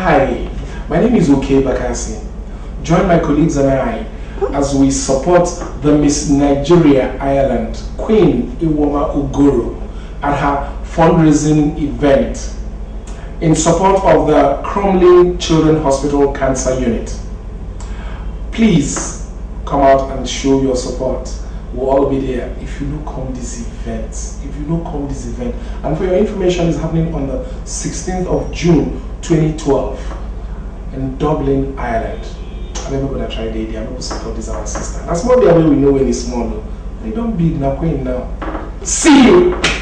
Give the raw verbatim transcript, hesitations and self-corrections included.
Hi, my name is Okey Bajkassi. Join my colleagues and I as we support the Miss Nigeria Ireland Queen Iwoma Uguru at her fundraising event in support of the Crumlin Children's Hospital Cancer Unit. Please come out and show your support. We'll all be there. If you don't come this event, if you don't come this event, and for your information, is happening on the sixteenth of June twenty twelve in Dublin, Ireland. I'm never gonna try the idea. I'm going to support this our sister. That's more the way we know when it's small. They don't big now, queen now. See you.